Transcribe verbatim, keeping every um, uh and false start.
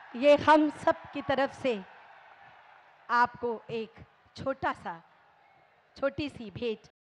ये हम सब की तरफ से आपको एक छोटा सा छोटी सी भेंट